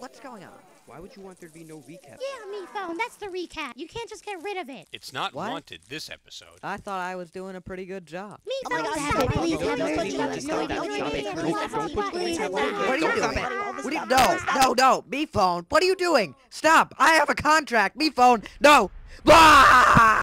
What's going on? Why would you want there to be no recap? Yeah, me phone. That's the recap. You can't just get rid of it. It's not What? wanted this episode. I thought I was doing a pretty good job. Me Oh my phone. God, Stop stop it. it. Please Don't have touch mercy. it. Stop it. Stop it. What are you doing? Stop it. No, me phone. What are you doing? Stop! I have a contract. Me phone. No. Blah!